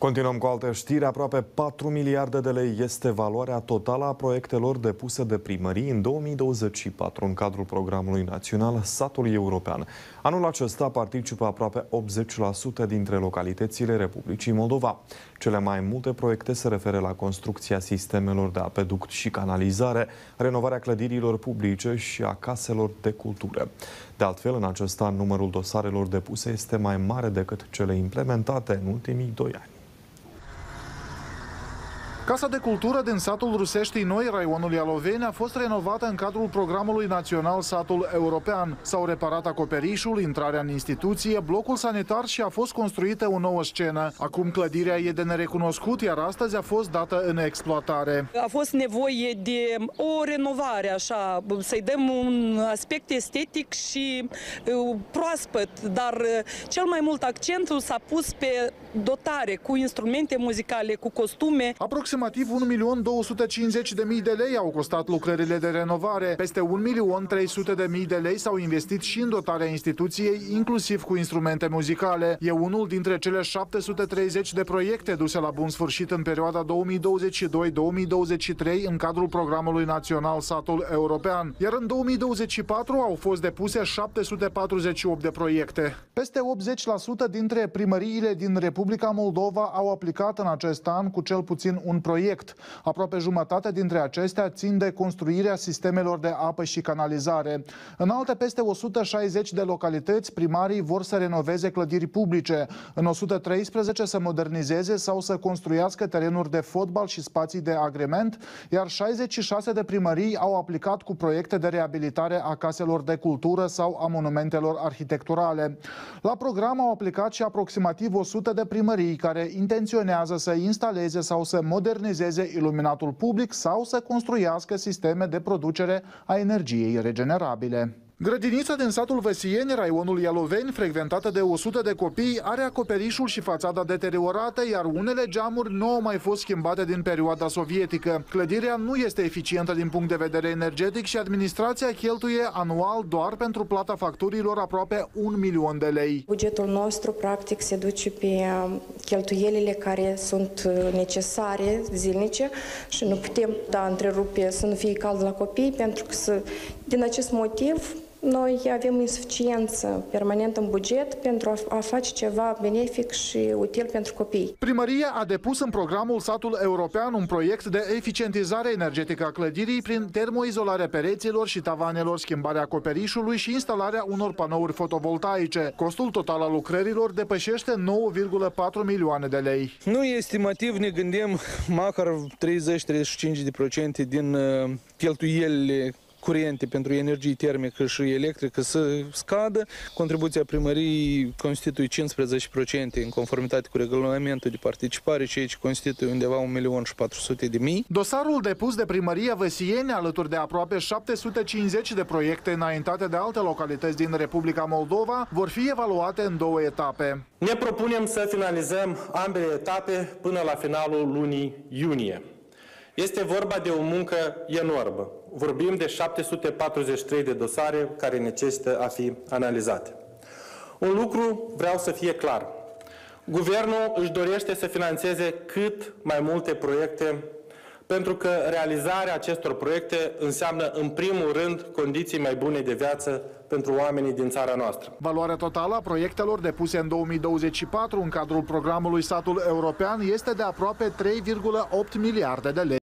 Continuăm cu alte știri. Aproape 4 miliarde de lei este valoarea totală a proiectelor depuse de primării în 2024 în cadrul programului național Satul European. Anul acesta participă aproape 80% dintre localitățile Republicii Moldova. Cele mai multe proiecte se referă la construcția sistemelor de apeduct și canalizare, renovarea clădirilor publice și a caselor de cultură. De altfel, în acest an, numărul dosarelor depuse este mai mare decât cele implementate în ultimii 2 ani. Casa de cultură din satul Ruseștii Noi, raionul Ialoveni, a fost renovată în cadrul programului național Satul European. S-au reparat acoperișul, intrarea în instituție, blocul sanitar și a fost construită o nouă scenă. Acum clădirea e de nerecunoscut, iar astăzi a fost dată în exploatare. A fost nevoie de o renovare, așa, să-i dăm un aspect estetic și proaspăt, dar cel mai mult accentul s-a pus pe dotare cu instrumente muzicale, cu costume. Aproximativ 1.250.000 de lei au costat lucrările de renovare. Peste 1.300.000 de lei s-au investit și în dotarea instituției, inclusiv cu instrumente muzicale. E unul dintre cele 730 de proiecte duse la bun sfârșit în perioada 2022-2023 în cadrul programului național Satul European. Iar în 2024 au fost depuse 748 de proiecte. Peste 80% dintre primăriile din Republica Moldova au aplicat în acest an cu cel puțin un proiect. Aproape jumătate dintre acestea țin de construirea sistemelor de apă și canalizare. În alte peste 160 de localități, primarii vor să renoveze clădiri publice. În 113 să modernizeze sau să construiască terenuri de fotbal și spații de agrement, iar 66 de primării au aplicat cu proiecte de reabilitare a caselor de cultură sau a monumentelor arhitecturale. La program au aplicat și aproximativ 100 de primării care intenționează să instaleze sau să modernizeze iluminatul public sau să construiască sisteme de producere a energiei regenerabile. Grădinița din satul Văsieni, raionul Ialoveni, frecventată de 100 de copii, are acoperișul și fațada deteriorată, iar unele geamuri nu au mai fost schimbate din perioada sovietică. Clădirea nu este eficientă din punct de vedere energetic și administrația cheltuie anual doar pentru plata facturilor aproape 1 milion de lei. Bugetul nostru, practic, se duce pe cheltuielile care sunt necesare zilnice și nu putem întrerupe să nu fie cald la copii, pentru că din acest motiv noi avem insuficiență permanentă în buget pentru a face ceva benefic și util pentru copii. Primăria a depus în programul Satul European un proiect de eficientizare energetică a clădirii prin termoizolarea pereților și tavanelor, schimbarea acoperișului și instalarea unor panouri fotovoltaice. Costul total al lucrărilor depășește 9,4 milioane de lei. Nu estimativ ne gândim măcar 30-35% din cheltuielile curente pentru energie termică și electrică să scadă. Contribuția primăriei constituie 15% în conformitate cu regulamentul de participare, ceea ce constituie undeva 1.400.000. Dosarul depus de primăria Văsieni, alături de aproape 750 de proiecte înaintate de alte localități din Republica Moldova, vor fi evaluate în 2 etape. Ne propunem să finalizăm ambele etape până la finalul lunii iunie. Este vorba de o muncă enormă. Vorbim de 743 de dosare care necesită a fi analizate. Un lucru vreau să fie clar. Guvernul își dorește să finanțeze cât mai multe proiecte, pentru că realizarea acestor proiecte înseamnă, în primul rând, condiții mai bune de viață pentru oamenii din țara noastră. Valoarea totală a proiectelor depuse în 2024 în cadrul programului Satul European este de aproape 3,8 miliarde de lei.